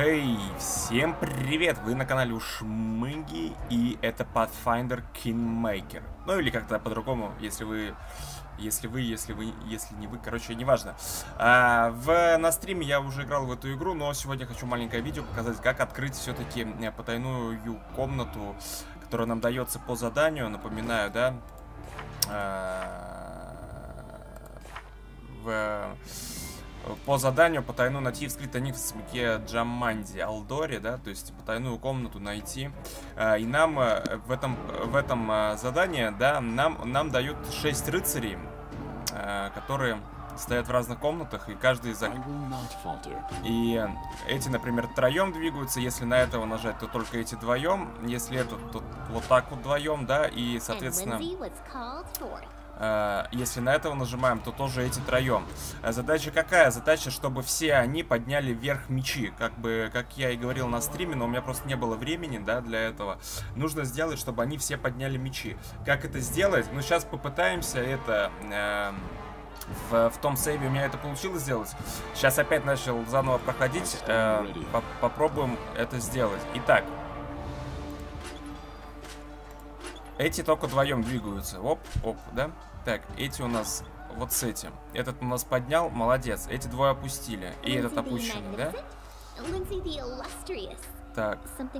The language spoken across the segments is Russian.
Хей, всем привет! Вы на канале Ушмыги, и это Pathfinder Kingmaker. Ну или как-то по-другому, если не вы, короче, неважно. На стриме я уже играл в эту игру, но сегодня хочу маленькое видео показать, как открыть все-таки потайную комнату, которая нам дается по заданию. Напоминаю, да, по заданию потайную найти в скрытой нике Джаманди Алдори, да, то есть потайную комнату найти. И нам в этом задании, да, нам дают 6 рыцарей, которые стоят в разных комнатах, и каждый из... И эти, например, втроем двигаются. Если на этого нажать, то только эти вдвоем. Если этот, то вот так вот вдвоем, да, и, соответственно... Если на этого нажимаем, то тоже эти троем. Задача какая? Задача, чтобы все они подняли вверх мечи. Как я и говорил на стриме, но у меня просто не было времени, да, для этого. Нужно сделать, чтобы они все подняли мечи. Как это сделать? Ну, сейчас попытаемся это... В том сейве у меня это получилось сделать. Сейчас опять начал заново проходить. Попробуем это сделать. Итак. Эти только вдвоем двигаются. Оп, оп, да? Так, эти у нас вот с этим. Этот у нас поднял, молодец. Эти двое опустили. И этот опущенный, да? Так.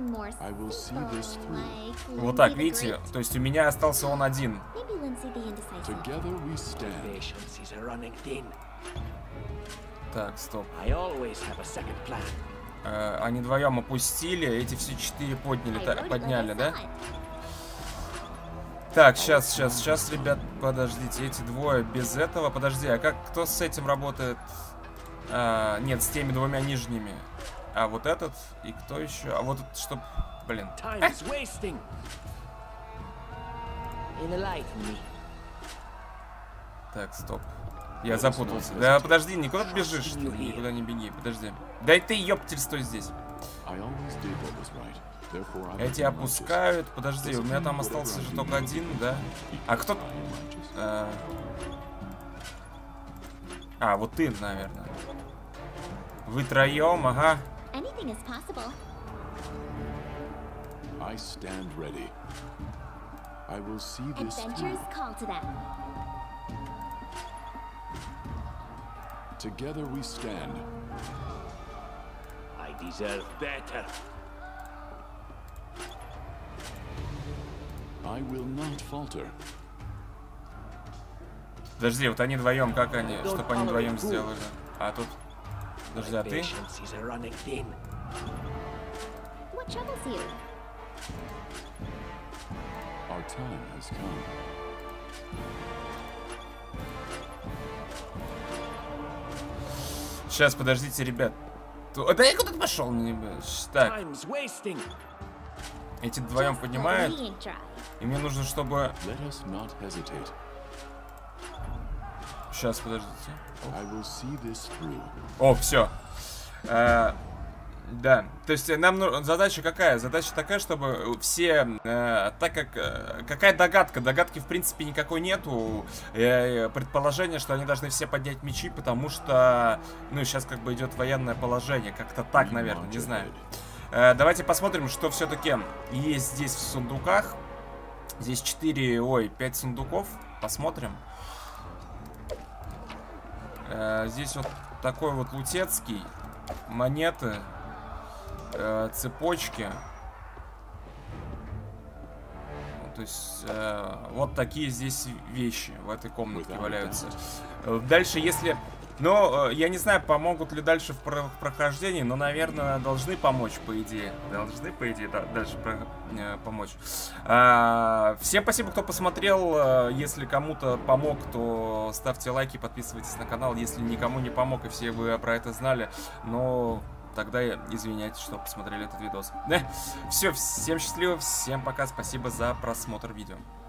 Вот так, видите? То есть у меня остался он один. Так, стоп. Они вдвоем опустили, эти все 4 подняли, да? Так, сейчас, ребят, подождите, эти двое без этого. Подожди, а кто с этим работает? Нет, с теми двумя нижними. А вот этот, и кто еще? А вот этот, чтоб... Блин. Так, стоп. Я запутался. Да, подожди, никуда ты бежишь. Никуда не беги, подожди. Дай ты, ёптель, стой здесь. Эти опускают. Подожди, у меня там остался же только один, да? А кто... вот ты, наверное. Вы троем, ага. Together we stand. I deserve better. I will not falter. Подожди, вот они вдвоем, как они, чтобы они вдвоем сделали? А тут... Подожди, а ты? Сейчас, подождите, ребят. Да я куда-то пошел. Так. Эти вдвоем поднимают. И мне нужно, чтобы... Сейчас, подождите. О, все. Да, то есть нам задача какая? Задача такая, чтобы все, так как, какая догадка? Догадки в принципе никакой нету. Предположение, что они должны все поднять мечи, потому что, ну, сейчас как бы идет военное положение. Как-то так, наверное, не знаю. Давайте посмотрим, что все-таки есть здесь в сундуках. Здесь 5 сундуков. Посмотрим. Здесь вот такой вот лутецкий. Монеты. Цепочки. То есть вот такие здесь вещи в этой комнатке валяются. Дальше, если... Но я не знаю, помогут ли дальше в прохождении, но, наверное, должны помочь, по идее. Должны, по идее, дальше помочь. Всем спасибо, кто посмотрел. Если кому-то помог, то ставьте лайки, подписывайтесь на канал. Если никому не помог, и все вы про это знали, но тогда извиняйтесь, что посмотрели этот видос. Все, всем счастливо, всем пока, спасибо за просмотр видео.